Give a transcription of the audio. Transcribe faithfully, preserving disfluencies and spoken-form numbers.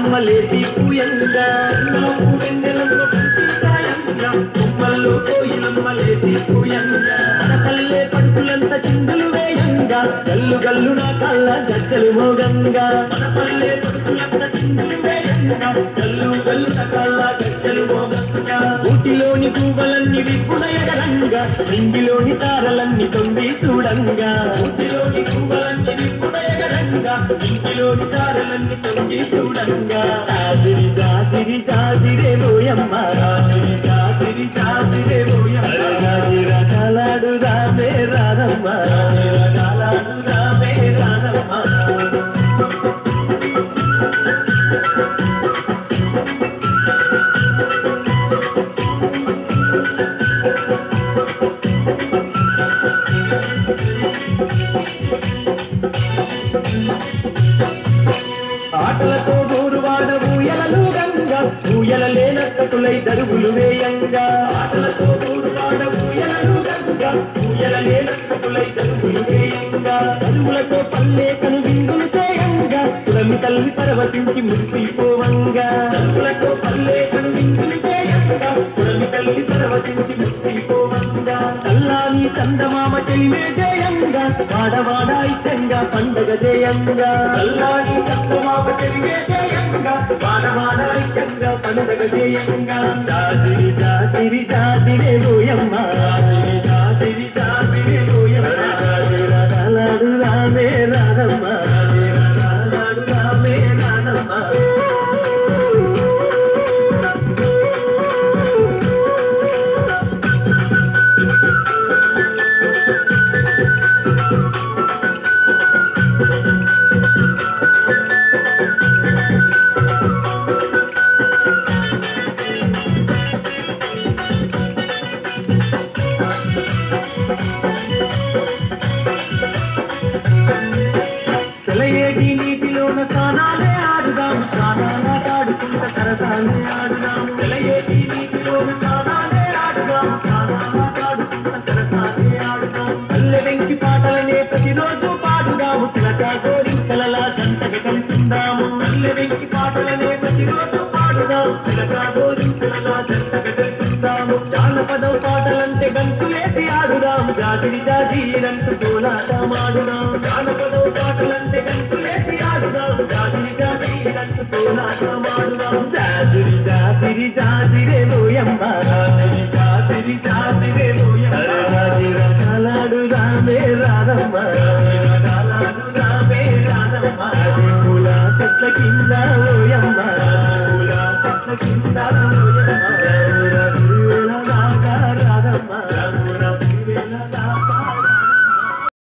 జాబిలమ్మ లేసి పూయంగా కొమ్మల్లో కోయిలమ్మ లేసి పూయంగా మన పల్లె పడుతులంత చిందులు వేయంగా గల్లు గల్లు నా కళ్ళ గజ్జలు మోగంగా మన పల్లె పడుతులంత చిందులు వేయంగా గల్లు గల్లు నా కళ్ళ గజ్జలు మోగంగా ఊటిలోని పూవలన్నీ విప్పున ఎగరంగా ఇంగిలోని తారలన్నీ తొంగి చూడంగా ఊటిలోని పూవలన్నీ విప్పున ఎగరంగా ఇంగిలోని తారలన్నీ తొంగి చూడంగా జాజిరి జాజిరి జాజిరే పోయమ్మ జాజిరి జాజిరి జాజిరే పోయమ్మ జాజిరా కాలాడు రామే రానమ్మ జాజిరా కాలాడు రామే రానమ్మ ఆటలతో గోరువాడ ఊయలలు గంగా ఊయల లేనక్కతులై దరువులు వేయంగా ఆటలతో గోరువాడ ఊయలలు గంగా ఊయల లేనక్కతులై దరువులు వేయంగా దరువులతో పల్లేకను విందులు చేయంగా కులమి తల్లి పరవశించి మురిసిపోవంగా దరువులతో పల్లేకను విందులు చేయంగా కులమి తల్లి పరవశించి మురిసిపోవంగా చల్లాని చందమామ చెలిమే చేయంగా వాడవాడ ఐక్యంగా పండగ చేయంగా చల్లాని చందమామ చెలిమే చేయంగా వాడవాడ ఐక్యంగా పండగ చేయంగా జాజిరి జాజిరి జాజిరే పోయమ్మ జాజిరి జాజిరి జాజిరే పోయమ్మ జాజిరా కాలాడు రామే రానమ్మ జాజిరా కాలాడు రామే రానమ్మ సెలయేటి నీటిలోన స్నానాలే ఆడుదాం స్నానాలాడుకుంట సరసాలే ఆడుదాం సెలయేటి నీటిలోన స్నానాలే ఆడుదాం స్నానాలాడుకుంట సరసాలే ఆడుదాం పల్లె వెంకి పాటలనే ప్రతిరోజు పాడుదాము చిలక గోరింకలలా జంటగా కలిసిందాము పల్లె వెంకి పాటలనే ప్రతిరోజు పాడుదాం చిలక గోరింకలలా జంటగా కలిసిందాము జానపదం పాటలంటే గంతులేసి ఆడుదాం జాతిరి జాజీరంటూ కోలాటమాడుదాం జానపదం పాటలంటే గంతులేసి ఆడుదాం జాతిరి జాజీరంటూ కోలాటమాడుదాం